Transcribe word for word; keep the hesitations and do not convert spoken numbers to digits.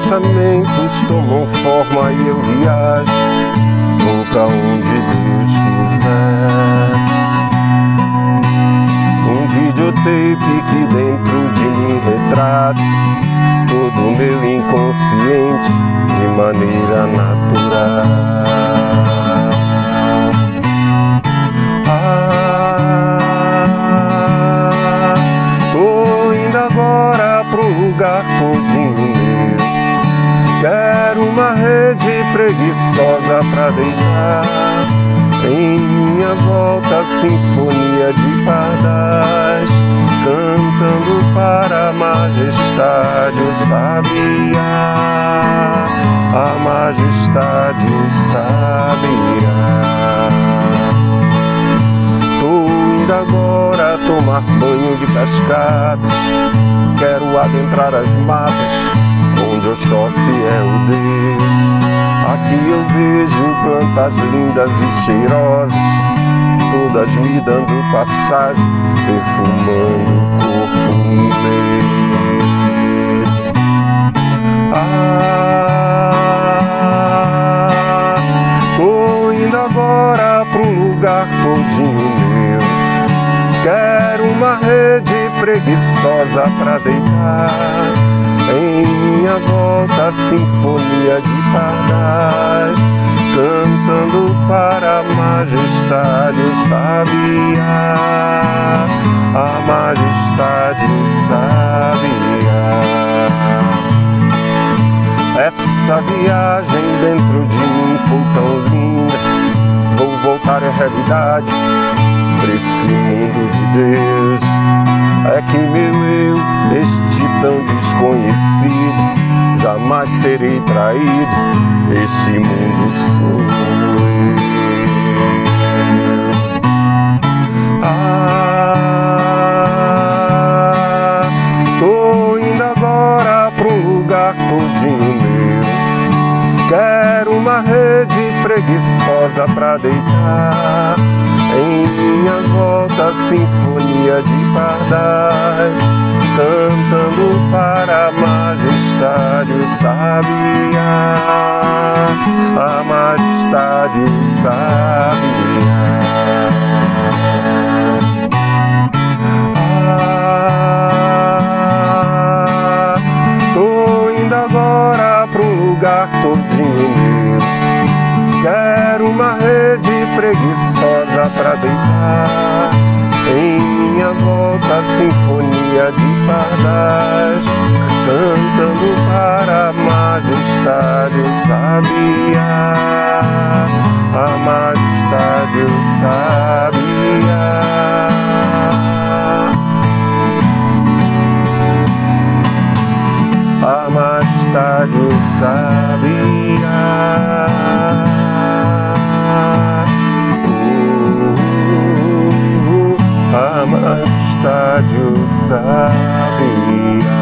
pensamentos tomam forma e eu viajo, vou pra onde Deus quiser. Um videotape que dentro de mim retrata todo o meu inconsciente de maneira natural. Ah, tô indo agora pro lugar todinho meu. Quero uma rede preguiçosa pra deitar. Em minha volta, sinfonia de pardais, cantando para a majestade o sabiá, a majestade o sabiá. Tô indo agora tomar banho de cascata. Quero adentrar as matas, onde Oxóssi é o Deus. Aqui eu vejo plantas lindas e cheirosas, todas me dando passagem, perfumando o corpo meu. Ah, tô indo agora pro lugar todinho meu. Quero uma rede preguiçosa pra deitar. Em minha volta, sinfonia de pardais, cantando para a majestade o sabiá, a majestade o sabiá. Essa viagem dentro de mim foi tão linda, vou voltar à realidade, pra esse mundo de Deus. É que meu eu, este tão desconhecido, jamais serei traído, este mundo sou eu. Ah, tô indo agora pro lugar todinho meu. Quero uma rede preguiçosa pra deitar. Em minha volta, sinfonia de pardais, cantando para a majestade o sabiá, a majestade o sabiá. Ah, tô indo agora pro lugar todinho meu. Quero uma rede preguiçosa pra deitar. Em minha volta, sinfonia de pardais, cantando para a majestade o sabiá, a majestade o sabiá. A majestade o sabiá. A majestade o sabiá.